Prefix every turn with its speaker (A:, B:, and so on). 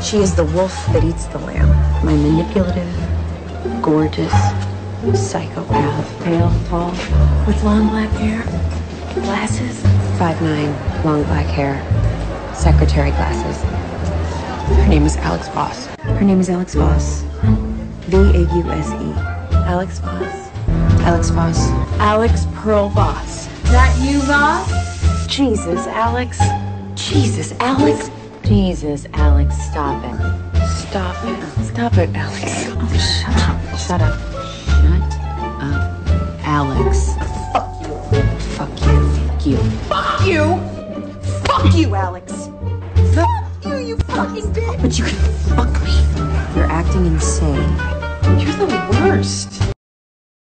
A: She is the wolf that eats the lamb.
B: My manipulative, gorgeous, psychopath. Pale, tall, with long black hair, glasses.
C: 5'9", long black hair, secretary glasses. Her name is Alex Voss.
B: Her name is Alex Voss. V-A-U-S-E.
A: Alex Voss.
C: Alex Voss.
A: Alex Pearl Voss.
B: That you, Voss?
A: Jesus, Alex.
B: Jesus, Alex. Jesus, Alex, stop it.
C: Stop it. Stop it, Alex.
B: Oh, shut up.
C: Shut up.
B: Shut up, Alex.